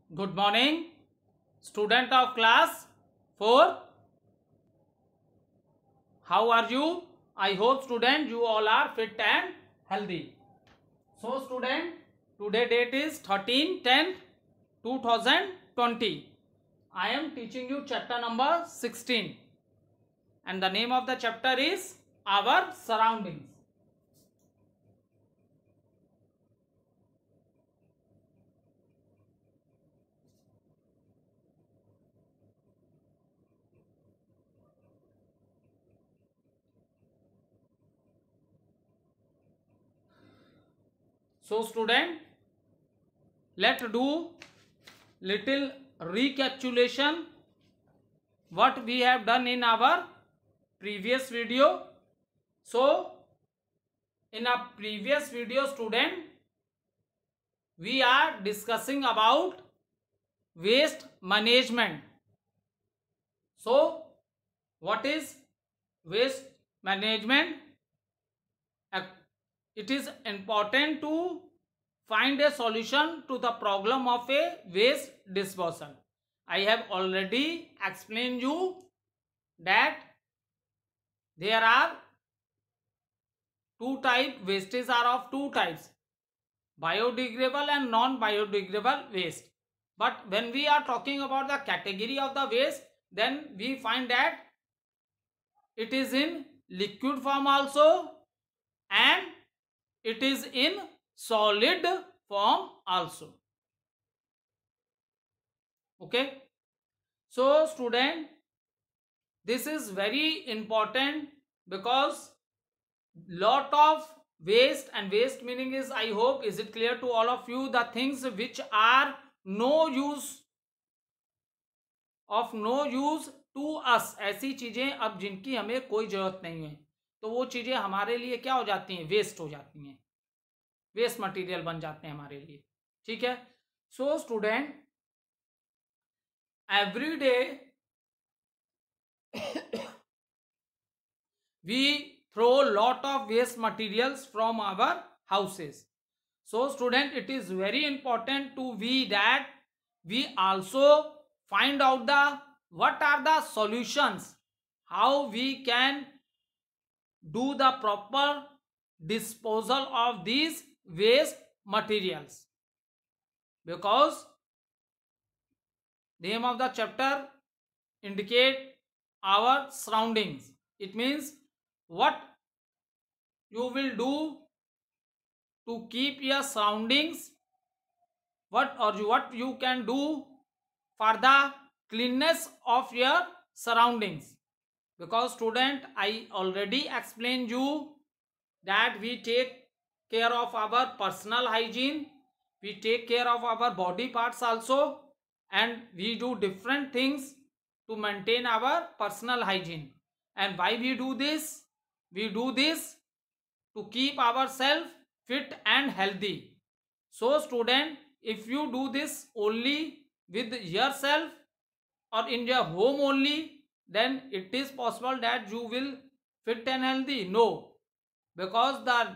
Good morning, student of class 4. How are you? I hope student you all are fit and healthy. So student, today date is 13/10/2020. I am teaching you chapter number 16 and the name of the chapter is Our Surroundings. So student, let's do little recapitulation what we have done in our previous video. So in a previous video student, we are discussing about waste management. So what is waste management? It is important to find a solution to the problem of a waste disposal. I have already explained you that there are two types. Wastes are of two types, biodegradable and non-biodegradable waste. But when we are talking about the category of the waste, then we find that it is in liquid form also and it is in solid form also. Okay. So student, this is very important because lot of waste, and waste meaning is, I hope, is it clear to all of you, the things which are no use to us, ऐसी चीजें अब जिनकी हमें कोई जरूरत नहीं है, तो वो चीजें हमारे लिए क्या हो जाती हैं, वेस्ट हो जाती हैं, वेस्ट मटेरियल बन जाते हैं हमारे लिए. ठीक है. So student, every day we throw lot of waste materials from our houses. So student, it is very important to that we also find out the what are the solutions, how we can do the proper disposal of these waste materials, because name of the chapter indicate our surroundings. It means what you will do to keep your surroundings, what you can do for the cleanness of your surroundings. Because student, I already explained you that we take care of our personal hygiene, we take care of our body parts also, and we do different things to maintain our personal hygiene. And why we do this? We do this to keep ourselves fit and healthy. So student, if you do this only with yourself or in your home only, then it is possible that you will fit and healthy. No, because the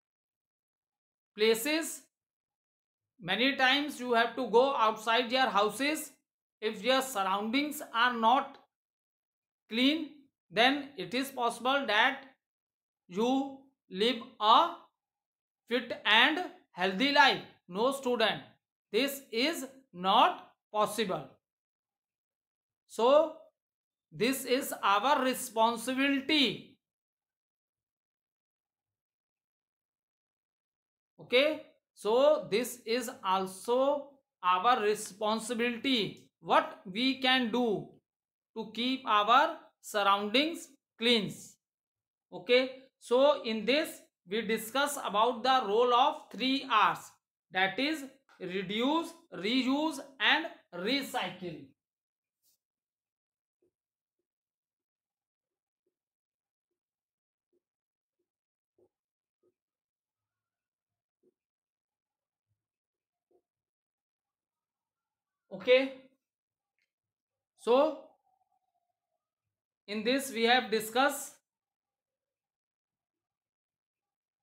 places, many times you have to go outside your houses. If your surroundings are not clean, then it is possible that you live a fit and healthy life. No student, this is not possible. So this is our responsibility. Okay, so this is also our responsibility, what we can do to keep our surroundings clean. Okay, so in this we discuss about the role of 3 R's, that is reduce, reuse and recycle. Okay, so in this we have discussed.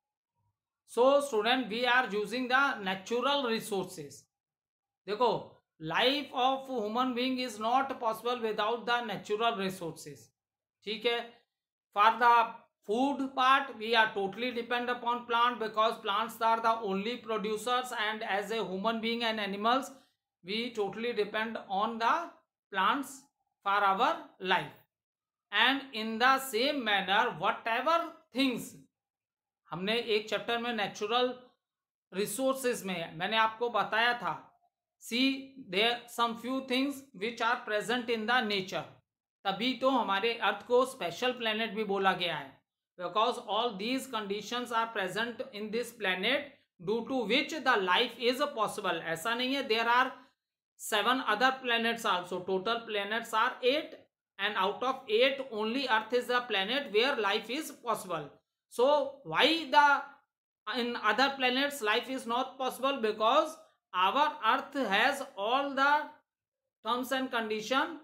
So student, we are using the natural resources. देखो, life of human being is not possible without the natural resources. ठीक है. For the food part, we are totally depend upon plant because plants are the only producers, and as a human being and animals we totally depend on the plants for our life. And in the same manner whatever things हमने एक chapter में natural resources में मैंने आपको बताया था, see there some few things which are present in the nature, तभी तो हमारे अर्थ को स्पेशल प्लेनेट भी बोला गया है, because all these conditions are present in this planet due to which the life is possible. ऐसा नहीं है, there are 7 other planets also. Total planets are 8, and out of 8 only earth is the planet where life is possible. So why in other planets life is not possible? Because our earth has all the terms and conditions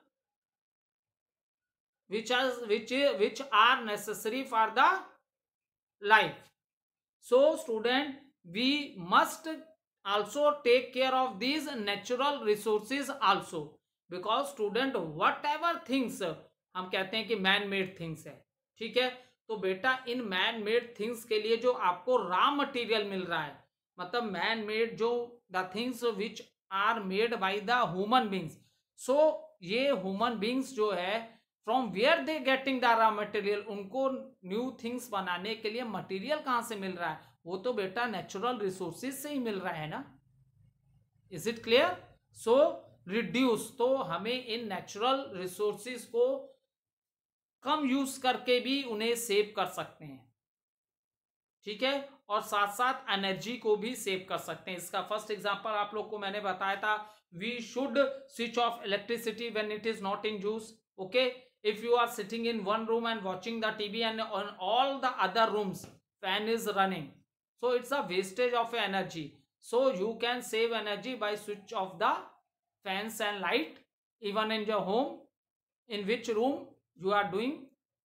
which are necessary for the life. So student, we must also take care of these natural resources also, because student whatever things हम कहते हैं कि man made things है, ठीक है, तो बेटा in man made things के लिए जो आपको रॉ मटेरियल मिल रहा है, मतलब मैन मेड जो the things which are made by the human beings, so ये ह्यूमन बींग्स जो है from where they getting the raw material, उनको न्यू थिंग्स बनाने के लिए मटेरियल कहाँ से मिल रहा है? वो तो बेटा नेचुरल रिसोर्सेज से ही मिल रहा है ना. Is it clear? So reduce, तो हमें इन नेचुरल रिसोर्सेज को कम यूज करके भी उन्हें सेव कर सकते हैं, ठीक है, और साथ साथ एनर्जी को भी सेव कर सकते हैं. इसका फर्स्ट एग्जांपल आप लोग को मैंने बताया था, we should switch off electricity when it is not in use. Okay, if you are sitting in one room and watching the TV and on all the other rooms fan is running, so it's a wastage of energy. So you can save energy by switch off the fans and light even in your home, in which room you are doing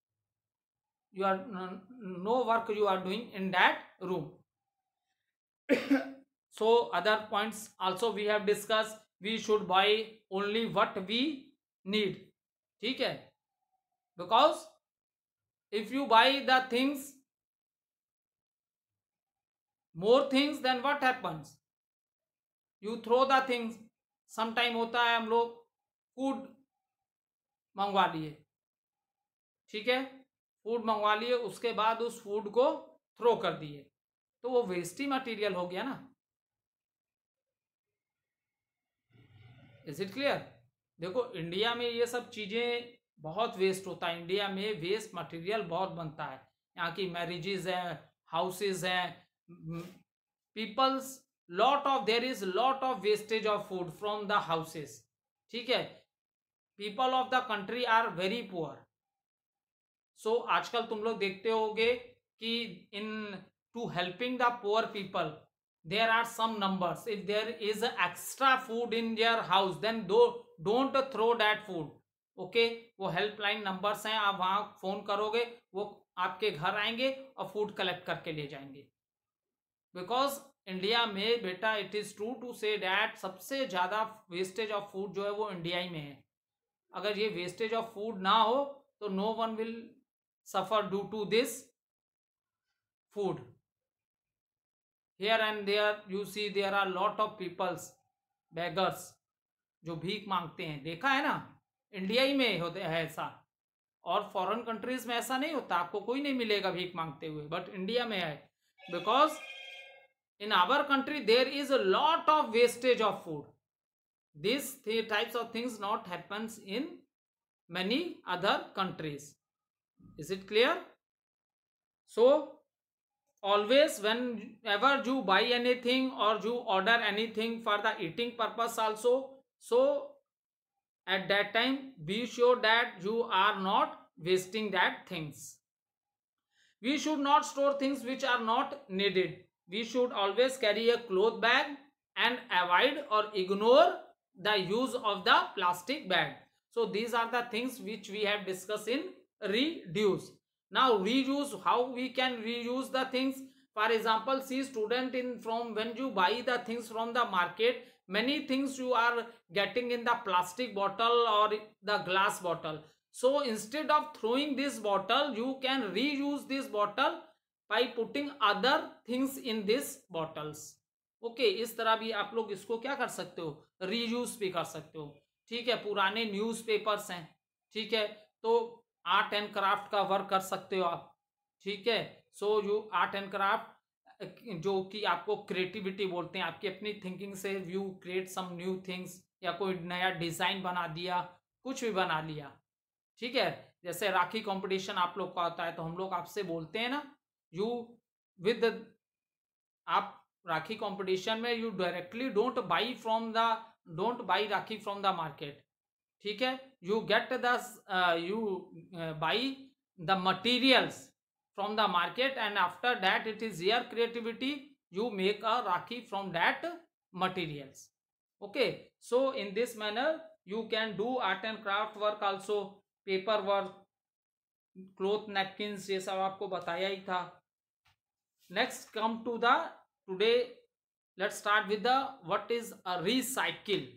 no work you are doing in that room. So other points also we have discussed, we should buy only what we need, ठीक है, because if you buy the things more things, then what happens? You throw the things. sometime होता है हम लोग food मंगवा लिए, ठीक है, फूड मंगवा लिए, उसके बाद उस फूड को थ्रो कर दिए, तो वो वेस्ट ही मटेरियल हो गया ना. Is it clear? देखो इंडिया में ये सब चीजें बहुत वेस्ट होता है, इंडिया में वेस्ट मटेरियल बहुत बनता है. यहाँ की मैरिजेज हैं, हाउसेज हैं, peoples there is lot of wastage of food from the houses, ठीक है. People of the country are very poor. So आजकल तुम लोग देखते होगे कि in to helping the poor people there are some numbers. If there is extra food in their house, then don't throw that food. Okay, वो helpline numbers हैं, आप वहां फोन करोगे, वो आपके घर आएंगे और फूड कलेक्ट करके ले जाएंगे. बिकॉज इंडिया में बेटा it is true to say that सबसे ज्यादा वेस्टेज ऑफ फूड जो है वो इंडिया ही में है. अगर ये वेस्टेज ऑफ फूड ना हो तो no one will suffer due to this food. Here and there you see there are lot of peoples, beggars, जो भीख मांगते हैं. देखा है ना, इंडिया ही में होते है ऐसा, और फॉरेन कंट्रीज में ऐसा नहीं होता, आपको कोई नहीं मिलेगा भीख मांगते हुए, बट इंडिया में है. Because in our country there is a lot of wastage of food. This types of things not happens in many other countries. Is it clear? So always whenever you buy anything or you order anything for the eating purpose also, so at that time be sure that you are not wasting that things. We should not store things which are not needed. We should always carry a cloth bag and avoid or ignore the use of the plastic bag. So these are the things which we have discussed in reduce. Now reuse, how we can reuse the things? For example, see student, in from when you buy the things from the market, many things you are getting in the plastic bottle or the glass bottle. So instead of throwing this bottle, you can reuse this bottle by putting other things in this bottles. Okay इस तरह भी आप लोग इसको क्या कर सकते हो, रीयूज भी कर सकते हो. ठीक है, पुराने न्यूज़पेपर्स हैं, ठीक है, तो आर्ट एंड क्राफ्ट का वर्क कर सकते हो आप. ठीक है, so you art and craft जो कि आपको क्रिएटिविटी बोलते हैं, आपकी अपनी थिंकिंग से you create some new things, या कोई नया डिजाइन बना दिया, कुछ भी बना लिया. ठीक है, जैसे राखी कंपटीशन आप लोग का होता है, तो हम लोग आपसे बोलते हैं ना, यू विद आप राखी कंपटीशन में you directly don't buy rakhi from the market. ठीक है, you get the you buy the materials from the market, and after that it is your creativity, you make a rakhi from that materials. Okay, so in this manner you can do art and craft work also, paper work, cloth napkins, ये सब आपको बताया ही था. Next come to the today, let's start with the what is a recycle.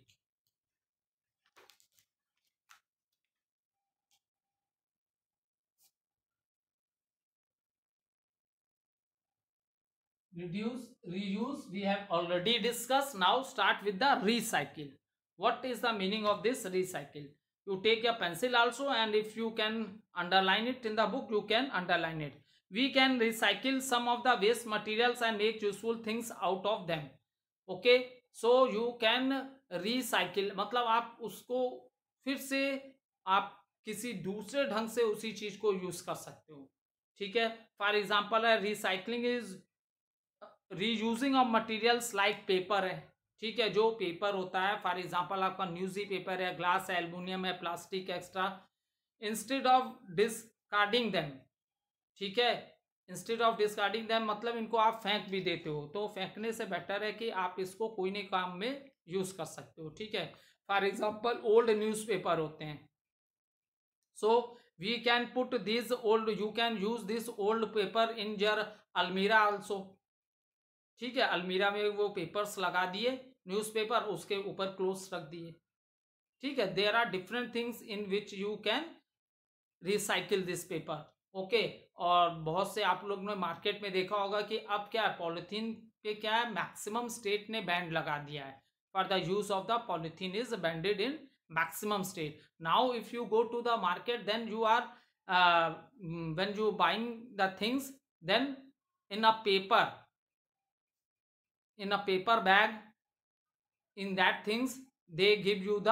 Reduce, reuse, we have already discussed. Now start with the recycle. What is the meaning of this recycle? You take a pencil also, and if you can underline it in the book, you can underline it. We can recycle some of the waste materials and make useful things out of them. Okay, so you can recycle मतलब आप उसको फिर से आप किसी दूसरे ढंग से उसी चीज को यूज कर सकते हो. ठीक है, for example recycling is reusing of materials like paper है. ठीक है, जो पेपर होता है, फॉर एग्जांपल आपका न्यूज़ी पेपर है, ग्लास है, एल्युमिनियम है, plastic extra, instead of discarding them. ठीक है, इंस्टेड ऑफ डिस्कार्डिंग देम मतलब इनको आप फेंक भी देते हो, तो फेंकने से बेटर है कि आप इसको कोई नए काम में यूज कर सकते हो. ठीक है, फॉर एग्जाम्पल ओल्ड न्यूज़पेपर होते हैं, so we can put this old, you can use this old paper in your अलमीरा आल्सो. ठीक है, अलमीरा में वो पेपर्स लगा दिए, न्यूज़पेपर, उसके ऊपर क्लोज रख दिए. ठीक है, there are different things in which you can recycle this paper. Okay, और बहुत से आप लोग ने मार्केट में देखा होगा कि अब क्या है, पॉलिथीन पे क्या है, मैक्सिमम स्टेट ने बैंड लगा दिया है. For the use of the polythene is banded in maximum state. Now if you go to the market, then you are when you buying the things, then in a paper, in a paper bag, in that things they give you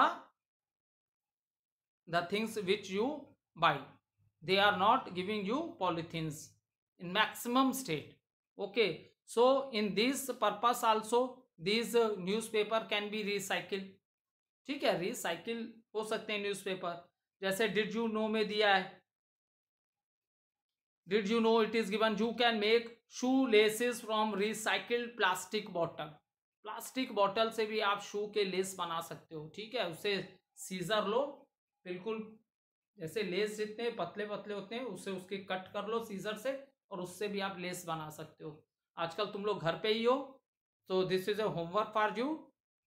the things which you buy. They are not giving you polythenes in maximum state. Okay, so in this purpose also these newspaper can be recycled. ठीक है, recycle हो सकते हैं newspaper. जैसे did you no में दिया है, did you know it is given you can make shoe laces from recycled plastic bottle. Plastic bottle से भी आप शू के लेस बना सकते हो. ठीक है, उससे सीजर लो, बिल्कुल जैसे लेस जितने पतले पतले होते हैं उससे उसके कट कर लो सीजर से, और उससे भी आप लेस बना सकते हो. आजकल तुम लोग घर पे ही हो, तो this is a homework for you.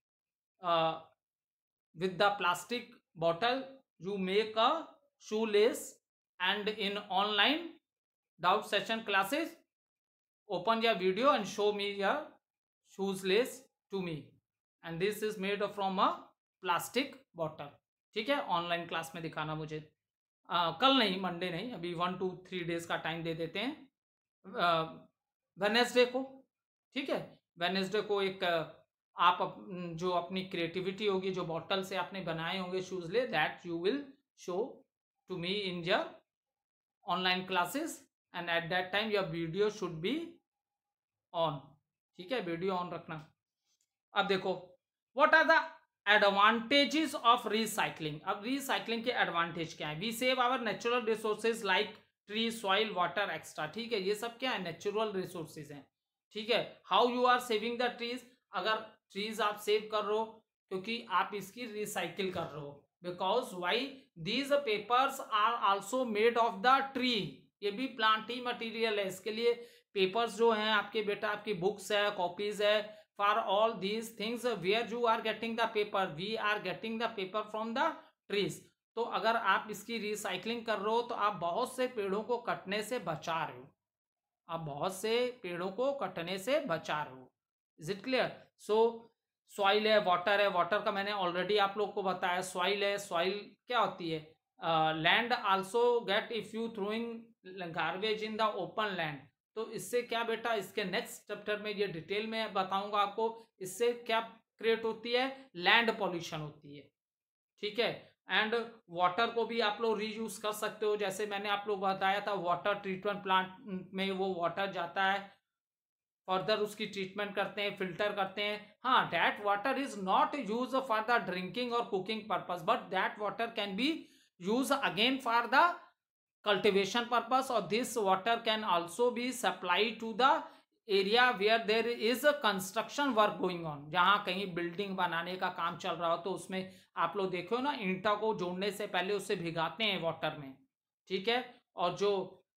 With the plastic bottle you make a shoe lace, and in online doubt session classes, open your video and show me your shoes lace to me, and this is made from a plastic bottle. ठीक है, online class में दिखाना मुझे. कल नहीं, Monday नहीं, अभी 1 to 3 days का टाइम दे देते हैं, वेडनेसडे को. ठीक है, वेडनेसडे को एक आप जो अपनी क्रिएटिविटी होगी, जो बॉटल से आपने बनाए होंगे शूज ले, that you will show to me in your online classes, and at that time your video should be on. ठीक है, वीडियो ऑन रखना. अब देखो, what are the advantages of recycling. अब रिसाइकलिंग के एडवांटेज क्या है. We save our natural resources like tree, soil, water extra. ठीक है, ये सब क्या है, नेचुरल रिसोर्सेज हैं. ठीक है, how you are saving the trees. अगर ट्रीज आप सेव कर रहे हो क्योंकि आप इसकी रिसाइकिल कर रहे हो, because why these papers are also made of the tree. ये भी प्लांट ही मटेरियल है. इसके लिए पेपर्स जो हैं आपके बेटा, आपकी बुक्स है, कॉपीज है, for all these things where you are getting the paper, we are getting the paper from the trees. तो अगर आप इसकी रिसाइकलिंग कर रहे हो तो आप बहुत से पेड़ों को कटने से बचा रहे हो, आप बहुत से पेड़ों को कटने से बचा रहे हो. Is it clear? So soil है, वाटर है, वाटर का मैंने ऑलरेडी आप लोग को बताया. सॉइल है, सॉइल क्या होती है? Land also get if you throwing garbage in the open land. तो इससे क्या बेटा, इसके नेक्स्ट चैप्टर में ये डिटेल में बताऊंगा आपको. इससे क्या क्रिएट होती है? लैंड पॉल्यूशन होती है. ठीक है. एंड वाटर को भी आप लोग रीयूज कर सकते हो. जैसे मैंने आप लोग बताया था, वाटर ट्रीटमेंट प्लांट में वो वाटर जाता है, फर्दर उसकी ट्रीटमेंट करते हैं, फिल्टर करते हैं. हाँ, that water is not use for the drinking और cooking purpose, but that water can be use again for the cultivation purpose, or this water can also be supplied to the area where there is a construction work going on. जहाँ कहीं building बनाने का काम चल रहा हो तो उसमें आप लोग देखो ना, ईंटा को जोड़ने से पहले उसे भिगाते हैं वाटर में. ठीक है. और जो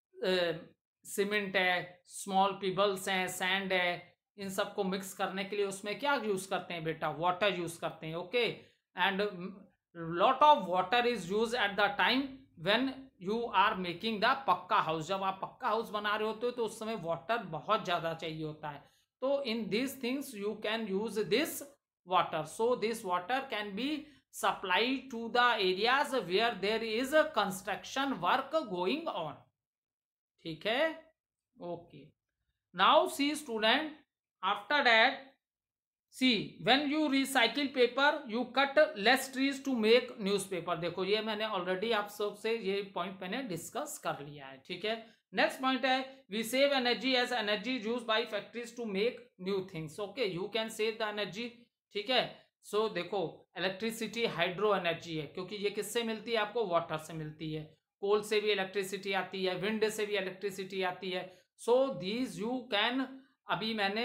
सीमेंट है, स्मॉल पिबल्स हैं, सैंड है, इन सबको मिक्स करने के लिए उसमें क्या यूज करते हैं बेटा? वाटर यूज करते हैं. Okay. And lot of water is use at the time when you are making the pucca house. जब आप पक्का हाउस बना रहे होते हो तो उस समय वाटर बहुत ज्यादा चाहिए होता है. तो in this things you can use this water. So this water can be supply to the areas where there is construction work going on. ठीक है. Okay. Now see student, after that See, when you recycle paper, you cut less trees to make newspaper. देखो ये मैंने already आप सब से ये point मैंने डिस्कस कर लिया है. ठीक है. नेक्स्ट पॉइंट है, we save energy as energy used by factories to make new things. Okay, you can save the energy. ठीक है. सो देखो, इलेक्ट्रिसिटी हाइड्रो एनर्जी है, क्योंकि ये किससे मिलती है? आपको वाटर से मिलती है. कोल से भी इलेक्ट्रिसिटी आती है, विंड से भी इलेक्ट्रिसिटी आती है. सो दीज यू कैन, अभी मैंने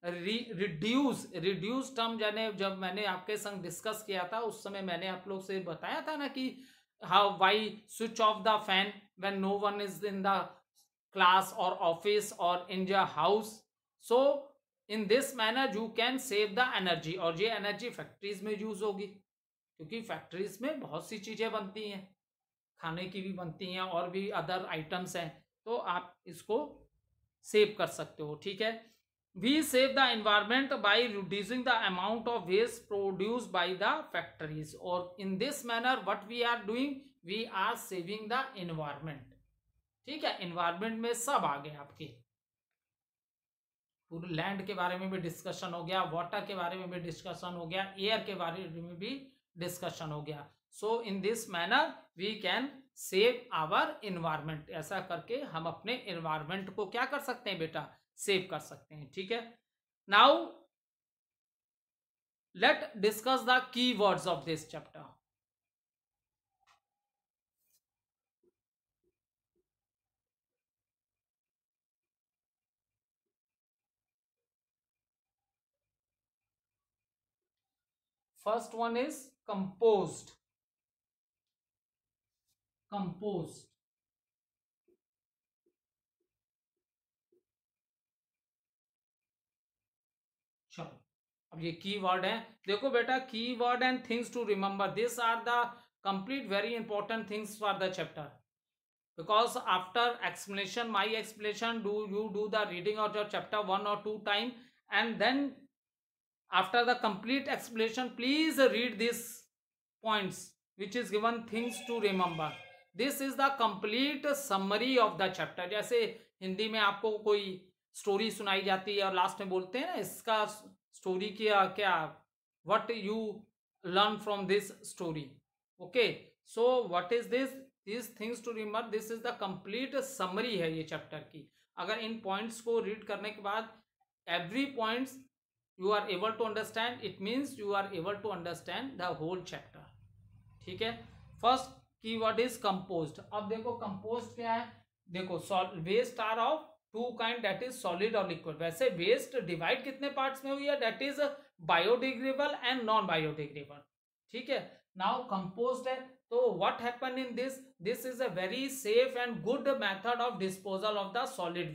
रिड्यूस टर्म जाने जब मैंने आपके संग डिस्कस किया था उस समय मैंने आप लोग से बताया था ना कि how why switch off the fan when no one is in the class और ऑफिस और in the house. So in this manner you can save the energy. और ये एनर्जी फैक्ट्रीज में यूज होगी, क्योंकि फैक्ट्रीज में बहुत सी चीजें बनती हैं, खाने की भी बनती हैं और भी अदर आइटम्स हैं. तो आप इसको सेव कर सकते हो. ठीक है. We save the environment by reducing the amount of waste produced by the factories. Or in this manner what we are doing, we are saving the environment. ठीक है. environment में सब आ गए आपके, पूरे लैंड के बारे में भी डिस्कशन हो गया, वाटर के बारे में भी डिस्कशन हो गया, एयर के बारे में भी डिस्कशन हो गया. So in this manner we can save our environment. ऐसा करके हम अपने इन्वायरमेंट को क्या कर सकते हैं बेटा? सेव कर सकते हैं. ठीक है. Now let discuss the key words of this chapter. First one is composed. Composed. चलो, अब ये की वर्ड है. देखो बेटा, key word and things to remember, this are the complete very important things for the chapter. Because after explanation, my explanation, do the reading of your chapter 1 or 2 time, and then after the complete explanation please read these points which is given, things to remember. This is the complete summary of the chapter. जैसे हिंदी में आपको कोई story सुनाई जाती है और last में बोलते हैं ना, इसका स्टोरी क्या what you learn from this story. Okay, so what is this? These things to remember, this is the complete summary है ये चैप्टर की. अगर इन पॉइंट्स को रीड करने के बाद every points you are able to understand, it means you are able to understand the whole chapter. ठीक है. First keyword is composed. अब देखो कंपोज्ड क्या है. देखो, waste are of two kind, that is solid और लिक्विड. वैसे waste divide कितने पार्ट्स में हुई है? That is biodegradable and non biodegradable. ठीक है. नाउ कंपोज्ड है, तो what happen in this? This is a very safe and good method of disposal of the solid waste.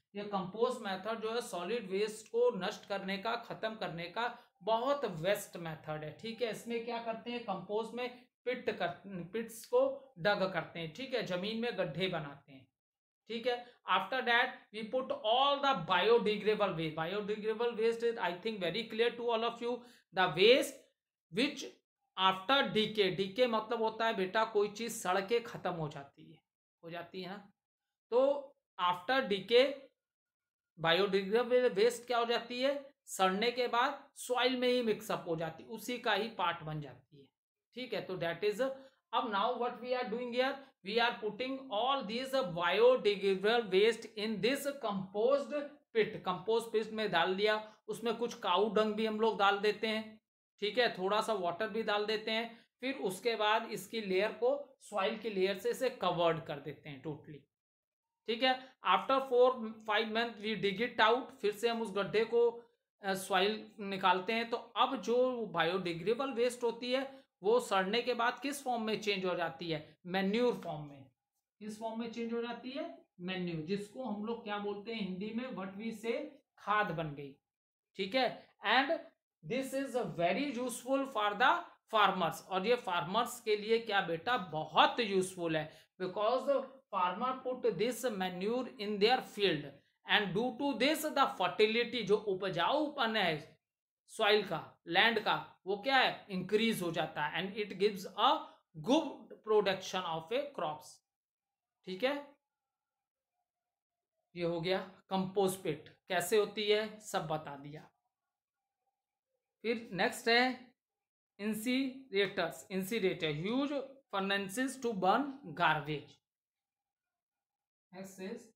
ये कंपोस्ट मेथड जो है सॉलिड वेस्ट को नष्ट करने का, खत्म करने का बहुत बेस्ट मेथड है। ठीक है, इसमें क्या करते हैं, कंपोस्ट में पिट्स को डग करते हैं। ठीक है, जमीन में गड्ढे बनाते हैं। ठीक है, after that we put all the biodegradable waste. Biodegradable waste is I think very clear to all of you, the waste which after decay, decay मतलब होता है बेटा कोई चीज सड़ के खत्म हो जाती है ना। तो आफ्टर डीके बायोडिग्रेडेबल वेस्ट क्या हो जाती है, सड़ने के बाद सॉइल में ही मिक्सअप हो जाती है, उसी का ही पार्ट बन जाती है। ठीक है, तो दैट इज, अब now what we are doing here, we are putting all this biodegradable waste in this composed pit. Compost pit में डाल दिया, उसमें कुछ काऊ डंग भी हम लोग डाल देते हैं। ठीक है, थोड़ा सा वाटर भी डाल देते हैं, फिर उसके बाद इसकी लेयर को सॉइल की लेयर से इसे कवर्ड कर देते हैं टोटली। ठीक है, after 4-5 month we dig it out, फिर से हम उस गड्ढे को सॉइल निकालते हैं। तो अब जो बायोडिग्रेडेबल वेस्ट होती है वो सड़ने के बाद किस फॉर्म में चेंज हो जाती है, मैन्यूर फॉर्म में। किस फॉर्म में चेंज हो जाती है, मैन्यूर, जिसको हम लोग क्या बोलते हैं हिंदी में, व्हाट वी से, खाद बन गई। ठीक है, and this is very useful for the farmers, और ये फार्मर्स के लिए क्या बेटा बहुत यूजफुल है, because farmer put this manure in their field and due to this the fertility, जो उपजाऊपन है सॉइल का, लैंड का, वो क्या है, इंक्रीज हो जाता है, and it gives a good production of a crops. ठीक है, ये हो गया कंपोस्ट पिट कैसे होती है सब बता दिया। फिर नेक्स्ट है incinerators. Incinerator, huge furnaces to burn garbage. Next is,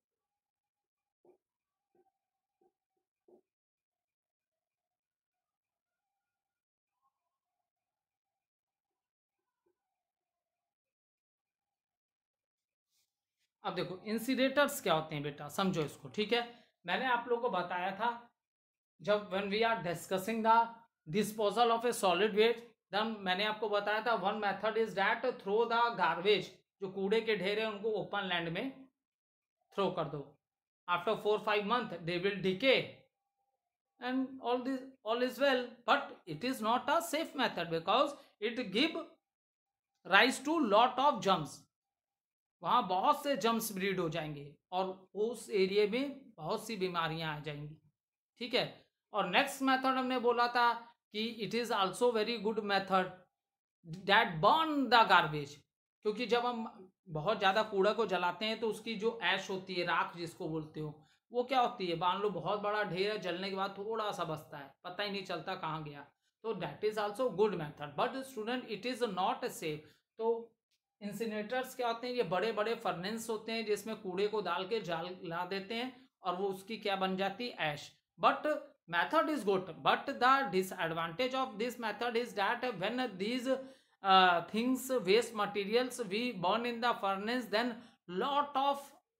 अब देखो इंसिनरेटर्स क्या होते हैं बेटा, समझो इसको। ठीक है, मैंने आप लोगों को बताया था जब when we are discussing the disposal of a solid waste, then मैंने आपको बताया था one method is that throw the garbage, जो कूड़े के ढेर है उनको ओपन लैंड में थ्रो कर दो। After 4-5 month they will decay and all is well, but it is not a safe method because it give rise to lot of germs। वहां बहुत से जम्स ब्रीड हो जाएंगे और उस एरिया में बहुत सी बीमारियां आ जाएंगी। ठीक है, और नेक्स्ट मेथड हमने बोला था कि it is also very good method that burn the garbage, क्योंकि जब हम बहुत ज़्यादा कूड़ा को जलाते हैं तो उसकी जो ऐश होती है, राख जिसको बोलते हो, वो क्या होती है, मान लो बहुत बड़ा ढेर है, जलने के बाद थोड़ा सा बचता है, पता ही नहीं चलता कहाँ गया, तो that is also good method, but student it is not safe. तो इंसिनेटर्स क्या होते हैं, ये बड़े बड़े फर्नेस होते हैं जिसमें कूड़े को डाल के जला देते हैं और वो उसकी क्या बन जाती है, ash. But method is good, but the disadvantage of this method is that when these things, waste materials we burn in the furnace, then lot of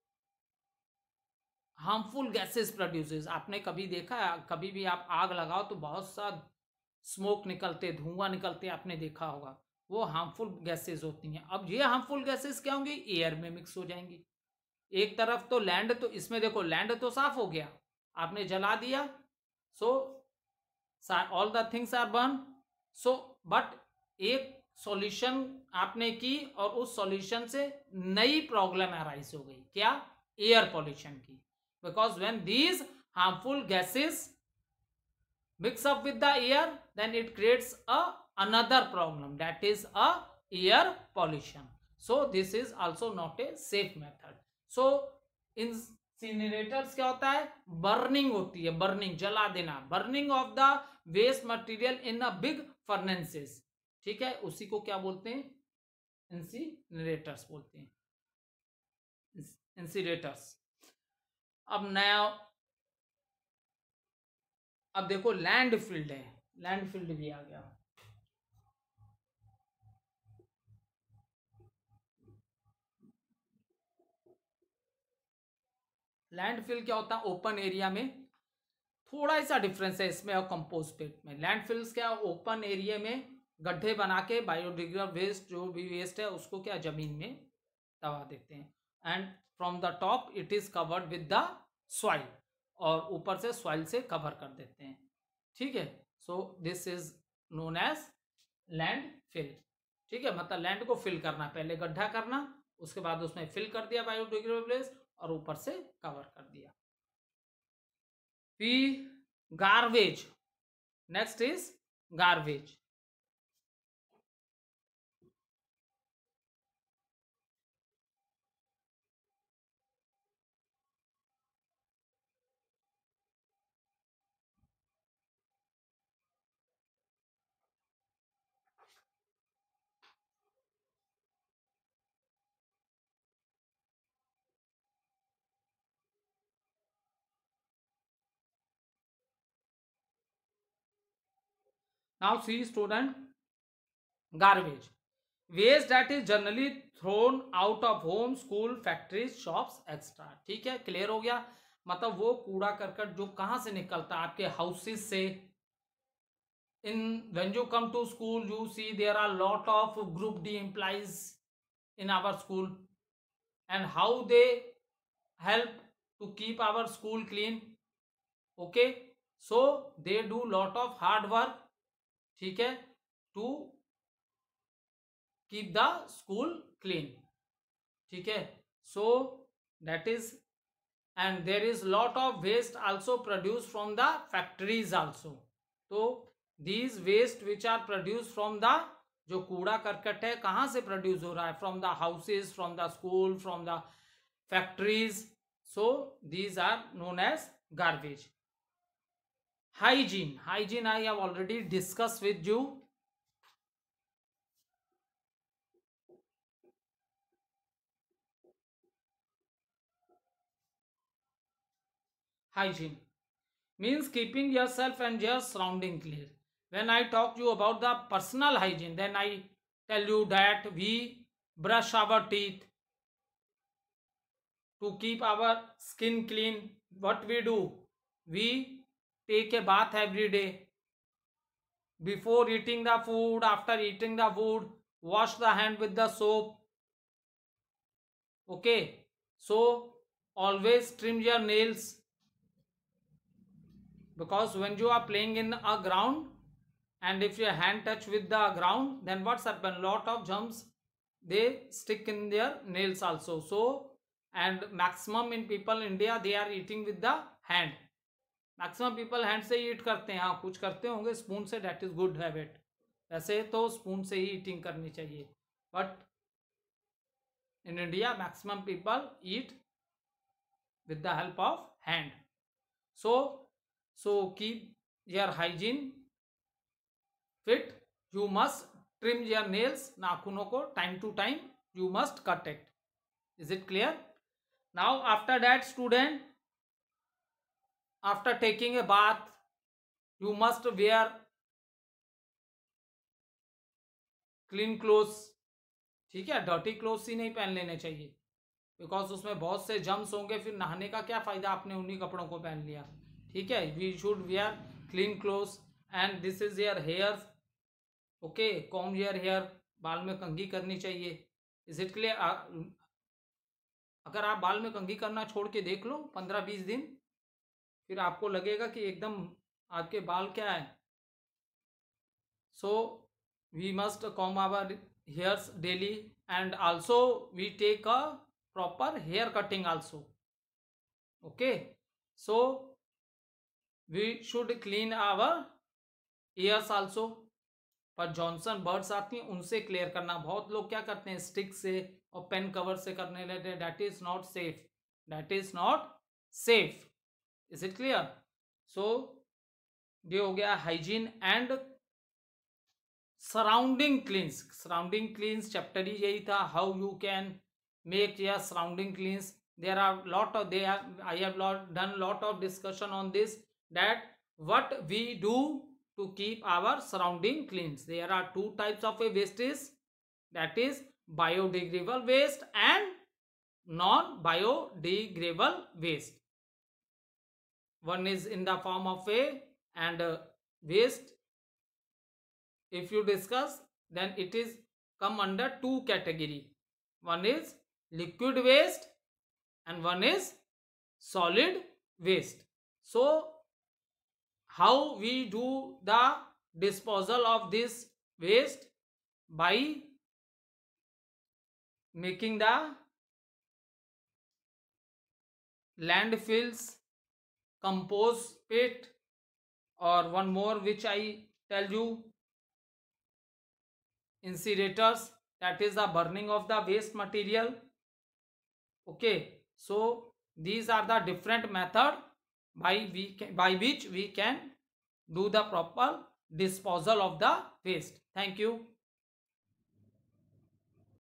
harmful gases produces। आपने कभी देखा है, कभी भी आप आग लगाओ तो बहुत सा स्मोक निकलते, धुआं निकलते, आपने देखा होगा, वो हार्मफुल गैसेस होती हैं। अब ये हार्मफुल गैसेस क्या होंगी, एयर में मिक्स हो जाएंगी। एक तरफ तो लैंड, तो इसमें देखो लैंड तो साफ हो गया, आपने जला दिया, so all the things are burn. So but एक सॉल्यूशन आपने की और उस सॉल्यूशन से नई प्रॉब्लम अराइज हो गई, क्या, एयर पॉल्यूशन की, because when these harmful gases mix up with the air, then it creates another problem, that is air pollution। so this is also not a safe method। so incinerators क्या होता है, burning होती है, burning, जला देना, burning of the waste material in a big furnaces. ठीक है, उसी को क्या बोलते हैं, इंसिनरेटर्स बोलते हैं, इंसिनरेटर्स। अब नया, अब देखो लैंड फील्ड है, लैंड फील्ड भी आ गया। लैंडफिल क्या होता है, ओपन एरिया में, थोड़ा सा डिफरेंस है इसमें और कंपोस्ट पिट में। लैंडफिल्स क्या, ओपन एरिया में गड्ढे बना के बायोडिग्रेडेबल वेस्ट, जो भी वेस्ट है उसको क्या, जमीन में दबा देते हैं, and from the top it is covered with the soil, और ऊपर से सॉइल से कवर कर देते हैं, ठीक है। So this is known as landfill, ठीक है। मतलब लैंड को फिल करना, पहले गड्ढा करना, उसके बाद उसमें फिल कर दिया बायोडिग्रेडेबल वेस्ट और ऊपर से कवर कर दिया। फिर garbage, next is garbage. Now see student, garbage, waste that is generally thrown out of home, school, factories, shops, etc. ठीक है, क्लियर हो गया। मतलब वो कूड़ा करकट जो कहाँ से निकलता है, आपके हाउसेस से। in when you come to school, you see there are lot of group D employees in our school, and how they help to keep our school clean, okay। so they do lot of hard work, ठीक है, to keep the school clean, ठीक है। so that is, and there is lot of waste also produced from the factories also। तो these waste which are produced from the, जो कूड़ा करकट है कहाँ से प्रोड्यूस हो रहा है, from the houses, from the school, from the factories. So these are known as garbage. hygiene, hygiene I have already discussed with you। hygiene means keeping yourself and your surrounding clear। when I talk to you about the personal hygiene, then I tell you that we brush our teeth to keep our skin clean। what we do, we take a bath every day, before eating the food, after eating the food, wash the hand with the soap, okay। so always trim your nails, because when you are playing in a ground and if your hand touch with the ground, then what's happen, lot of germs they stick in their nails also। so and maximum in people India, they are eating with the hand। Maximum people hand से ही ईट करते हैं, हाँ कुछ करते होंगे spoon से, date is good habit. वैसे तो स्पून से ही ईटिंग करनी चाहिए, but in India maximum people eat with the help of hand. So keep your hygiene fit, you must trim your nails, नाखूनों को time to time you must cut it. Is it clear? Now after that student, after taking a bath, you must wear clean clothes, ठीक है। Dirty clothes ही नहीं पहन लेने चाहिए, because उसमें बहुत से जम्स होंगे, फिर नहाने का क्या फायदा, आपने उन्हीं कपड़ों को पहन लिया, ठीक है। We should wear clean clothes and this is your hair, okay. Comb your hair, बाल में कंघी करनी चाहिए। Is it clear? अगर आप बाल में कंघी करना छोड़ के देख लो 15-20 दिन, फिर आपको लगेगा कि एकदम आपके बाल क्या है। So we must comb our hairs daily and also we take a proper hair cutting also, okay. So we should clean our ears also. पर जॉनसन बर्ड्स आती हैं उनसे क्लियर करना, बहुत लोग क्या करते हैं स्टिक से और पेन कवर से करने लगते हैं, that is not safe, that is not safe. Is it clear? सो ये हो गया hygiene and surrounding cleans. Surrounding cleans chapter ही यही था, how you can make your surrounding cleans. There are lot of I have done lot of discussion on this, that what we do to keep our surrounding clean। there are two types of a wastes, that is biodegradable waste and non biodegradable waste। one is in the form of a and waste, if you discuss, then it is come under two category, one is liquid waste and one is solid waste. So how we do the disposal of this waste? By making the landfills, compost pit, or one more which I tell you, incinerators, that is the burning of the waste material. Okay, so these are the different method by which we can do the proper disposal of the waste. Thank you.